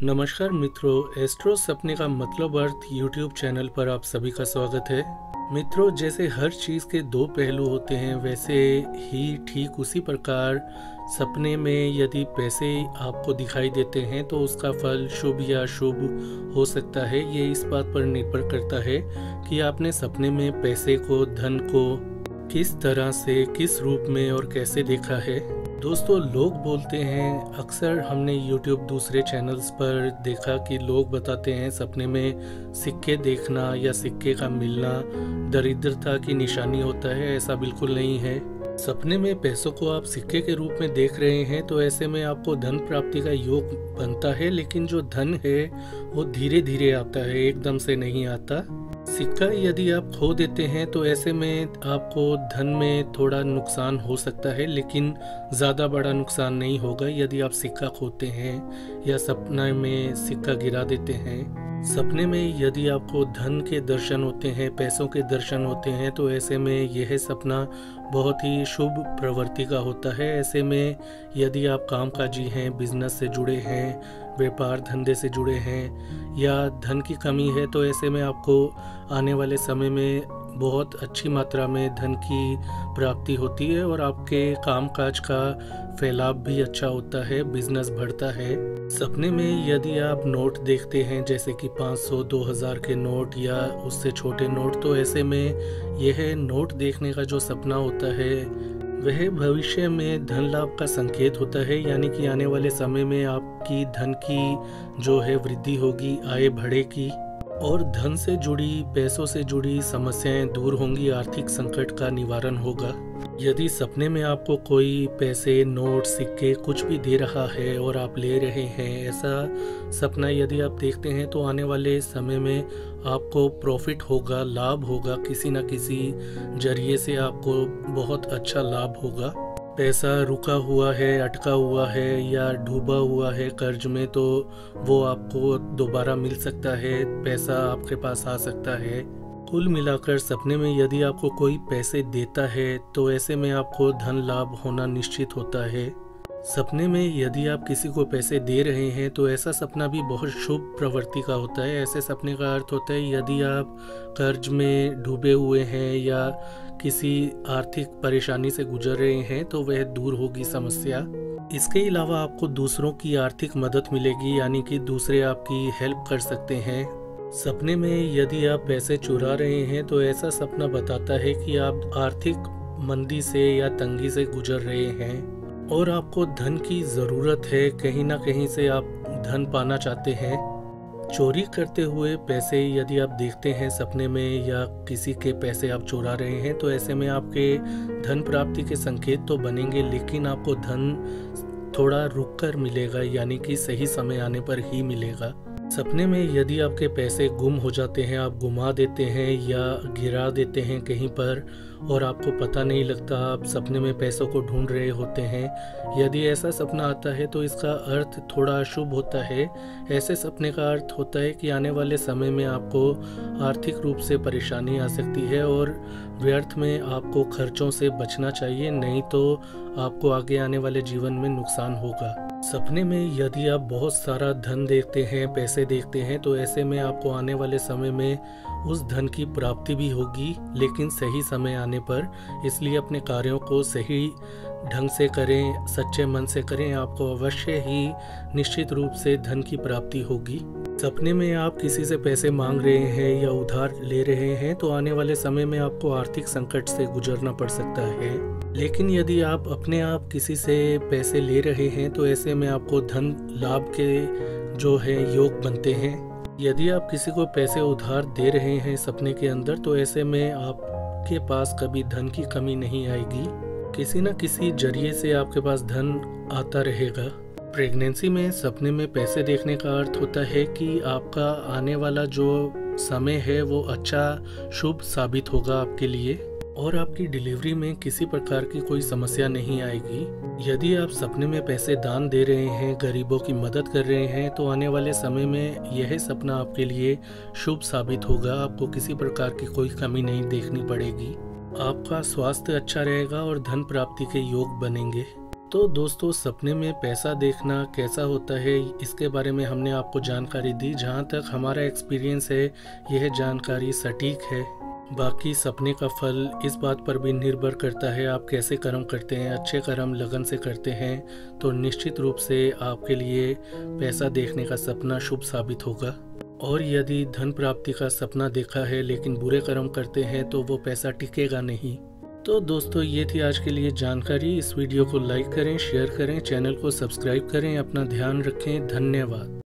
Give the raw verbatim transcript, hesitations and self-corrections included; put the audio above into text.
नमस्कार मित्रों, एस्ट्रो सपने का मतलब अर्थ यूट्यूब चैनल पर आप सभी का स्वागत है। मित्रों, जैसे हर चीज़ के दो पहलू होते हैं, वैसे ही ठीक उसी प्रकार सपने में यदि पैसे आपको दिखाई देते हैं तो उसका फल शुभ या अशुभ हो सकता है। ये इस बात पर निर्भर करता है कि आपने सपने में पैसे को, धन को किस तरह से, किस रूप में और कैसे देखा है। दोस्तों, लोग बोलते हैं, अक्सर हमने यूट्यूब दूसरे चैनल्स पर देखा कि लोग बताते हैं सपने में सिक्के देखना या सिक्के का मिलना दरिद्रता की निशानी होता है। ऐसा बिल्कुल नहीं है। सपने में पैसों को आप सिक्के के रूप में देख रहे हैं तो ऐसे में आपको धन प्राप्ति का योग बनता है, लेकिन जो धन है वो धीरे धीरे आता है, एकदम से नहीं आता। सिक्का यदि आप खो देते हैं तो ऐसे में आपको धन में थोड़ा नुकसान हो सकता है, लेकिन ज़्यादा बड़ा नुकसान नहीं होगा यदि आप सिक्का खोते हैं या सपने में सिक्का गिरा देते हैं। सपने में यदि आपको धन के दर्शन होते हैं, पैसों के दर्शन होते हैं, तो ऐसे में यह सपना बहुत ही शुभ प्रवृत्ति का होता है। ऐसे में यदि आप कामकाजी हैं, बिजनेस से जुड़े हैं, व्यापार धंधे से जुड़े हैं या धन की कमी है, तो ऐसे में आपको आने वाले समय में बहुत अच्छी मात्रा में धन की प्राप्ति होती है और आपके कामकाज का फैलाव भी अच्छा होता है, बिजनेस बढ़ता है। सपने में यदि आप नोट देखते हैं, जैसे कि पाँच सौ, दो हज़ार के नोट या उससे छोटे नोट, तो ऐसे में यह नोट देखने का जो सपना होता है वह भविष्य में धन लाभ का संकेत होता है, यानी कि आने वाले समय में आपकी धन की जो है वृद्धि होगी, आय बढ़ेगी और धन से जुड़ी, पैसों से जुड़ी समस्याएं दूर होंगी, आर्थिक संकट का निवारण होगा। यदि सपने में आपको कोई पैसे, नोट, सिक्के कुछ भी दे रहा है और आप ले रहे हैं, ऐसा सपना यदि आप देखते हैं तो आने वाले समय में आपको प्रॉफिट होगा, लाभ होगा, किसी न किसी जरिए से आपको बहुत अच्छा लाभ होगा। पैसा रुका हुआ है, अटका हुआ है या डूबा हुआ है कर्ज में, तो वो आपको दोबारा मिल सकता है, पैसा आपके पास आ सकता है। कुल मिलाकर सपने में यदि आपको कोई पैसे देता है तो ऐसे में आपको धन लाभ होना निश्चित होता है। सपने में यदि आप किसी को पैसे दे रहे हैं तो ऐसा सपना भी बहुत शुभ प्रवृत्ति का होता है। ऐसे सपने का अर्थ होता है यदि आप कर्ज में डूबे हुए हैं या किसी आर्थिक परेशानी से गुजर रहे हैं तो वह दूर होगी समस्या। इसके अलावा आपको दूसरों की आर्थिक मदद मिलेगी, यानी कि दूसरे आपकी हेल्प कर सकते हैं। सपने में यदि आप पैसे चुरा रहे हैं तो ऐसा सपना बताता है कि आप आर्थिक मंदी से या तंगी से गुजर रहे हैं और आपको धन की ज़रूरत है, कहीं ना कहीं से आप धन पाना चाहते हैं। चोरी करते हुए पैसे यदि आप देखते हैं सपने में या किसी के पैसे आप चुरा रहे हैं तो ऐसे में आपके धन प्राप्ति के संकेत तो बनेंगे, लेकिन आपको धन थोड़ा रुक कर मिलेगा, यानी कि सही समय आने पर ही मिलेगा। सपने में यदि आपके पैसे गुम हो जाते हैं, आप गुमा देते हैं या गिरा देते हैं कहीं पर और आपको पता नहीं लगता, आप सपने में पैसों को ढूंढ रहे होते हैं, यदि ऐसा सपना आता है तो इसका अर्थ थोड़ा अशुभ होता है। ऐसे सपने का अर्थ होता है कि आने वाले समय में आपको आर्थिक रूप से परेशानी आ सकती है और व्यर्थ में आपको खर्चों से बचना चाहिए, नहीं तो आपको आगे आने वाले जीवन में नुकसान होगा। सपने में यदि आप बहुत सारा धन देखते हैं, पैसे देखते हैं, तो ऐसे में आपको आने वाले समय में उस धन की प्राप्ति भी होगी, लेकिन सही समय आने पर। इसलिए अपने कार्यों को सही ढंग से करें, सच्चे मन से करें, आपको अवश्य ही निश्चित रूप से धन की प्राप्ति होगी। सपने में आप किसी से पैसे मांग रहे हैं या उधार ले रहे हैं तो आने वाले समय में आपको आर्थिक संकट से गुजरना पड़ सकता है, लेकिन यदि आप अपने आप किसी से पैसे ले रहे हैं तो ऐसे में आपको धन लाभ के जो है योग बनते हैं। यदि आप किसी को पैसे उधार दे रहे हैं सपने के अंदर तो ऐसे में आपके पास कभी धन की कमी नहीं आएगी, किसी न किसी जरिए से आपके पास धन आता रहेगा। प्रेगनेंसी में सपने में पैसे देखने का अर्थ होता है कि आपका आने वाला जो समय है वो अच्छा शुभ साबित होगा आपके लिए और आपकी डिलीवरी में किसी प्रकार की कोई समस्या नहीं आएगी। यदि आप सपने में पैसे दान दे रहे हैं, गरीबों की मदद कर रहे हैं, तो आने वाले समय में यह सपना आपके लिए शुभ साबित होगा। आपको किसी प्रकार की कोई कमी नहीं देखनी पड़ेगी, आपका स्वास्थ्य अच्छा रहेगा और धन प्राप्ति के योग बनेंगे। तो दोस्तों, सपने में पैसा देखना कैसा होता है, इसके बारे में हमने आपको जानकारी दी। जहाँ तक हमारा एक्सपीरियंस है, यह जानकारी सटीक है। बाकी सपने का फल इस बात पर भी निर्भर करता है आप कैसे कर्म करते हैं। अच्छे कर्म लगन से करते हैं तो निश्चित रूप से आपके लिए पैसा देखने का सपना शुभ साबित होगा। और यदि धन प्राप्ति का सपना देखा है लेकिन बुरे कर्म करते हैं तो वो पैसा टिकेगा नहीं। तो दोस्तों, ये थी आज के लिए जानकारी। इस वीडियो को लाइक करें, शेयर करें, चैनल को सब्सक्राइब करें। अपना ध्यान रखें। धन्यवाद।